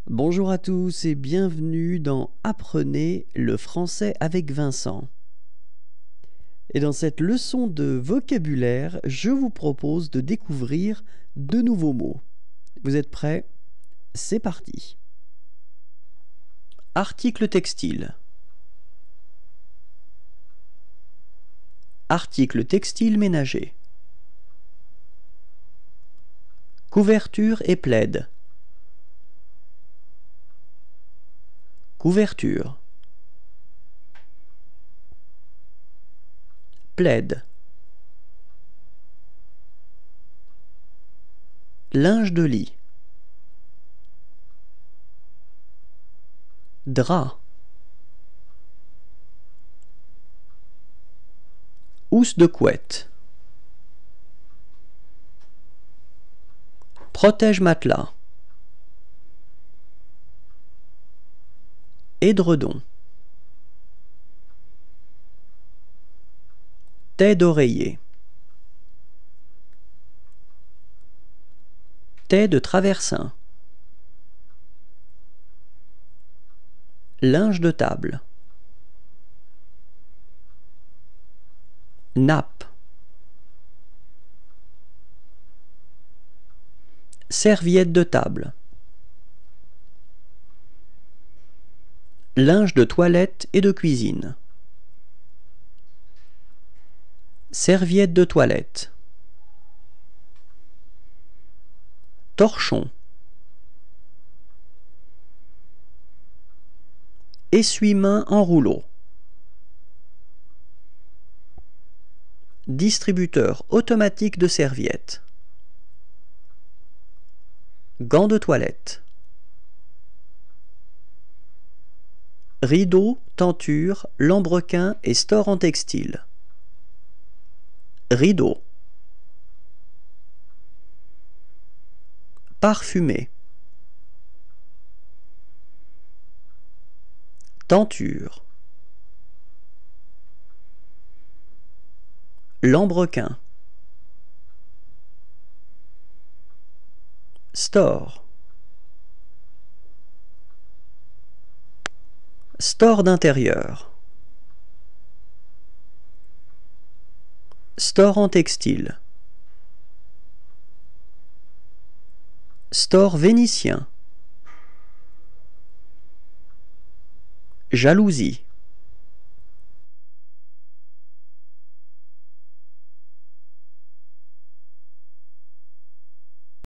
Bonjour à tous et bienvenue dans Apprenez le français avec Vincent. Et dans cette leçon de vocabulaire, je vous propose de découvrir de nouveaux mots. Vous êtes prêts? C'est parti. Article textile. Article textile ménager. Couverture et plaid. Couverture. Plaid. Linge de lit. Drap. Housse de couette. Protège-matelas. Édredon. Taie d'oreiller. Taie de traversin. Linge de table. Nappe. Serviette de table. Linge de toilette et de cuisine. Serviette de toilette. Torchon. Essuie-main en rouleau. Distributeur automatique de serviettes. Gants de toilette. Rideau, tenture, lambrequin et store en textile. Rideau. Parfumé. Tenture. Lambrequin. Store. Store d'intérieur. Store en textile. Store vénitien. Jalousie.